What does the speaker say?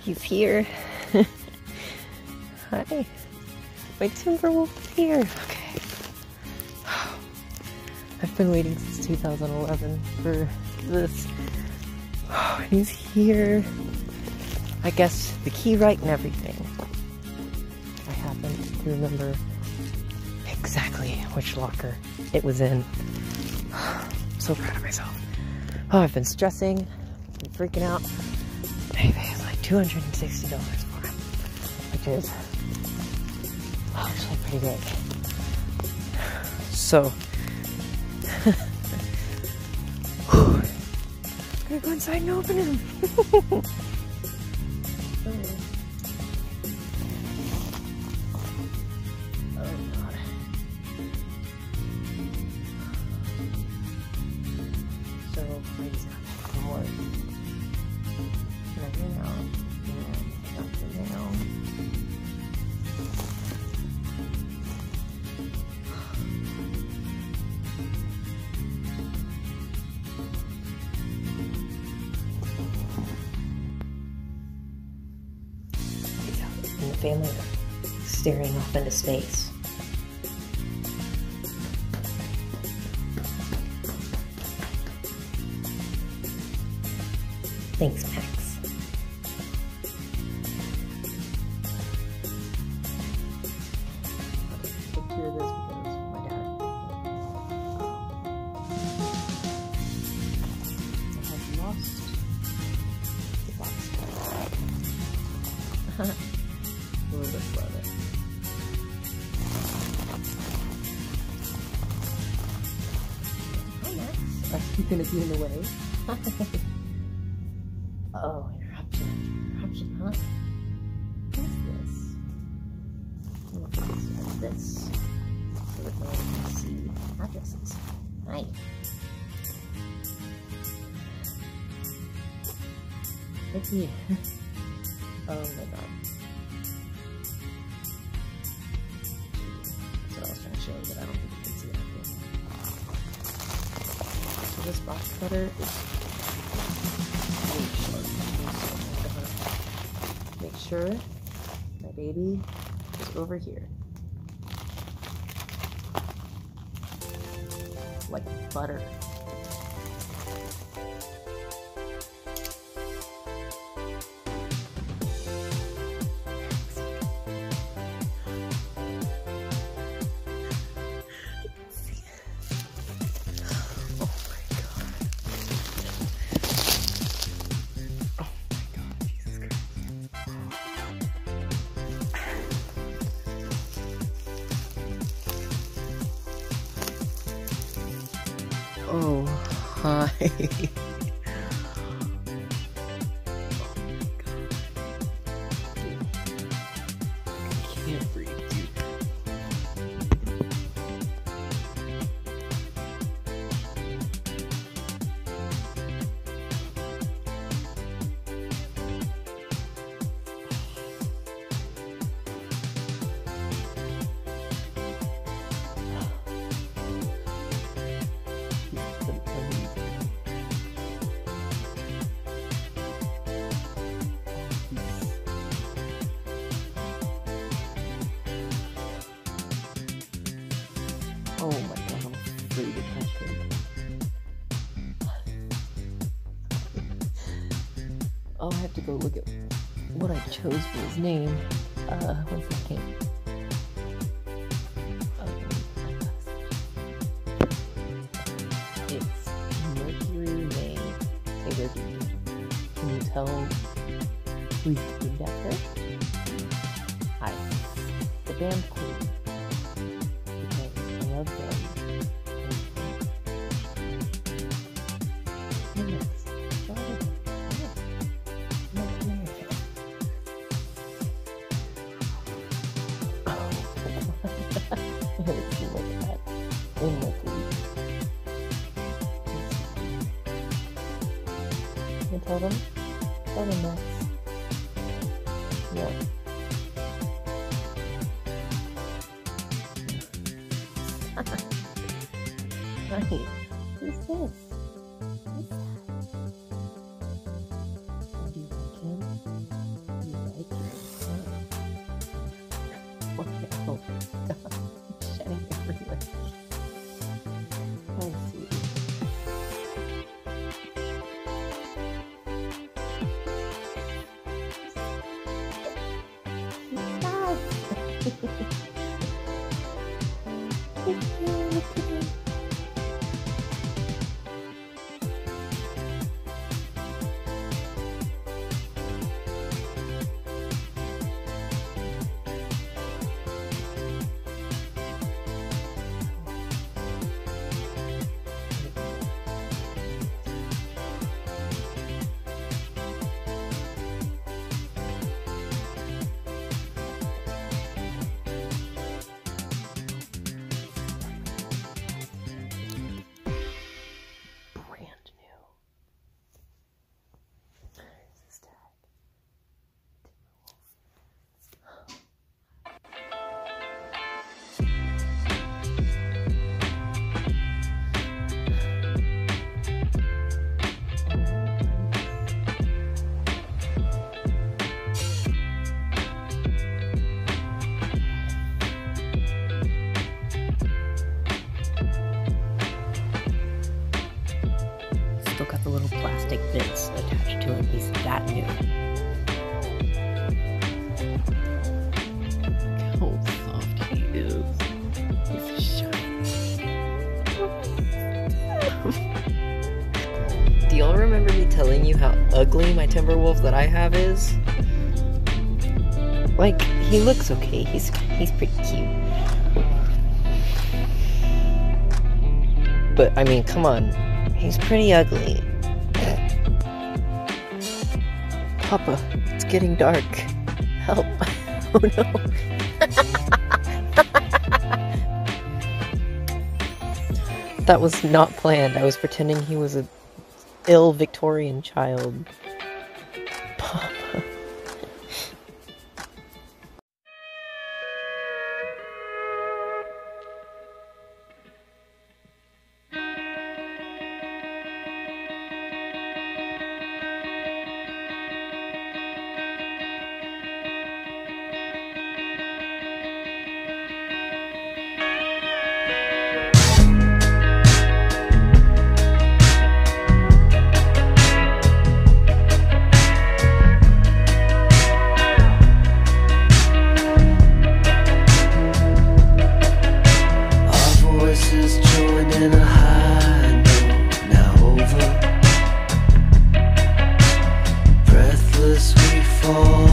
He's here. Hi. My timber wolf is here. Okay. I've been waiting since 2011 for this. He's here. I guess the key right and everything. I happen to remember exactly which locker it was in. I'm so proud of myself. Oh, I've been stressing, been freaking out. I paid like $260 for him, which is actually pretty great. So, I'm gonna go inside and open him. And the family staring off into space. Thanks, Max. Picture this because my dad. I have lost the box. A little bit slow there. Hi, Max. Are you gonna be in the way? Oh, interruption. Interruption, huh? What's this? Let's start this so that no one can see addresses. Hi. It's me. Oh my god. So I was trying to show you, but I don't think you can see that. So this box cutter is make sure my baby is over here. Like butter. Oh, hi. I can't breathe, dude. Oh my god, I'm afraid to touch him. I'll have to go look at what I chose for his name. One second. It's Mercury May Taylor Deacon. Can you tell who's named after? Hi. The damn queen. I love them. You tell them? Tell them Max. Yeah. Honey, who's this? Who's that? Do you like him? Still got the little plastic bits attached to him. He's that new. Look how soft he is. He's shiny. Do y'all remember me telling you how ugly my Timberwolf that I have is? Like, he looks okay. He's pretty cute. But, I mean, come on. He's pretty ugly. Papa, it's getting dark. Help. Oh no. That was not planned. I was pretending he was a ill Victorian child. Papa. We fall